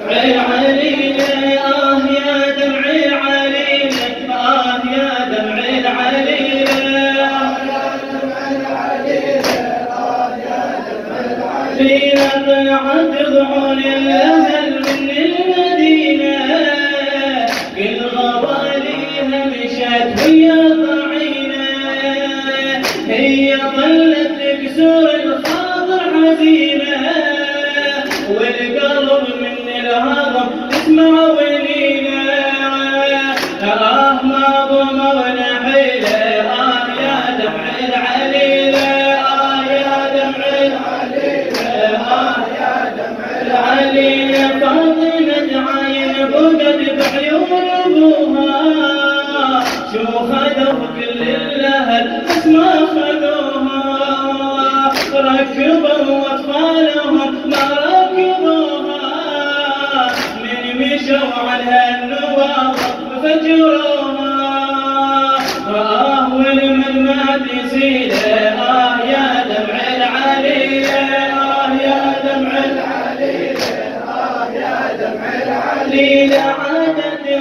العليل يا دمع العليل يا دمع العليل فينا طلعت ضعون الأهل من المدينة كل غواليها مشت هي طعينة هي ظلت تكسر الخاطر حزينة والقلب من الهضم تسمع ولينا ما ضمرنا حيلة يا دمع العليل يا دمع العليل يا دمع العليل فاطمة عين بقت بعيون ابوها شو خذوا كل الاهل بس ما خذوها ركبوا اطفالهم ما ركبوها من مشوا عنها النواظر فجروها والمن ما تزيله يا دمع العليل يا دمع العليل يا دمع العليل عادت